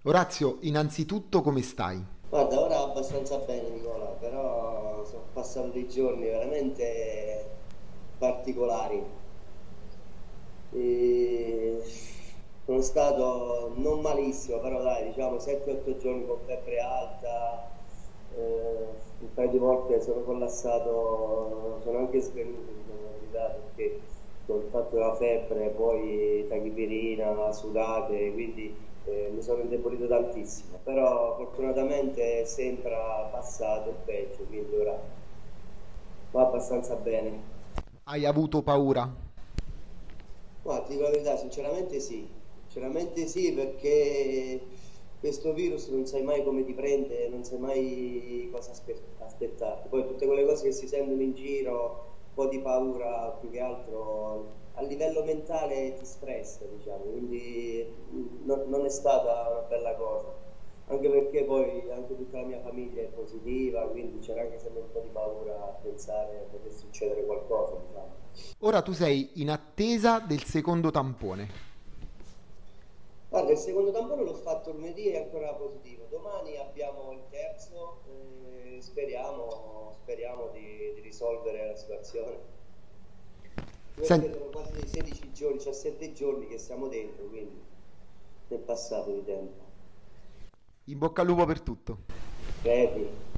Orazio, innanzitutto come stai? Guarda, ora abbastanza bene Nicola, però sono passati dei giorni veramente particolari. E sono stato non malissimo, però dai, diciamo 7-8 giorni con febbre alta, un paio di volte sono collassato, sono anche svenuto, diciamo la verità, perché con il fatto della febbre, poi tachipirina, sudate, quindi mi sono indebolito tantissimo, però fortunatamente sembra passato il peggio, quindi ora va abbastanza bene. Hai avuto paura? Guarda, ti dico la verità, sinceramente sì perché questo virus non sai mai come ti prende, non sai mai cosa aspettarti. Poi tutte quelle cose che si sentono in giro, un po' di paura più che altro a livello mentale ti stressa, diciamo, quindi non è stata una bella cosa. Anche perché poi anche tutta la mia famiglia è positiva, quindi c'era anche sempre un po' di paura a pensare che potesse succedere qualcosa, diciamo. Ora tu sei in attesa del secondo tampone. Guarda, il secondo tampone l'ho fatto lunedì e è ancora positivo. Domani abbiamo il terzo e speriamo di risolvere la situazione. Sen- Perché sono quasi 16 giorni, 17 giorni che siamo dentro, quindi è passato di tempo. In bocca al lupo per tutto. Credi?